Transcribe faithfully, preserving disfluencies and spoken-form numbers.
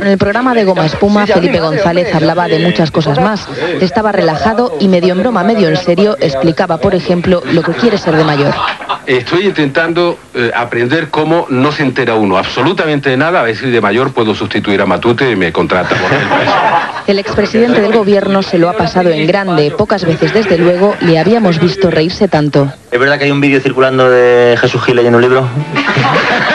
En el programa de Goma Espuma, Felipe González hablaba de muchas cosas más. Estaba relajado y medio en broma, medio en serio, explicaba, por ejemplo, lo que quiere ser de mayor. Estoy intentando eh, aprender cómo no se entera uno absolutamente de nada. A ver si de mayor puedo sustituir a Matute y me contrata por el preso. El expresidente del gobierno se lo ha pasado en grande. Pocas veces, desde luego, le habíamos visto reírse tanto. ¿Es verdad que hay un vídeo circulando de Jesús Gil leyendo un libro?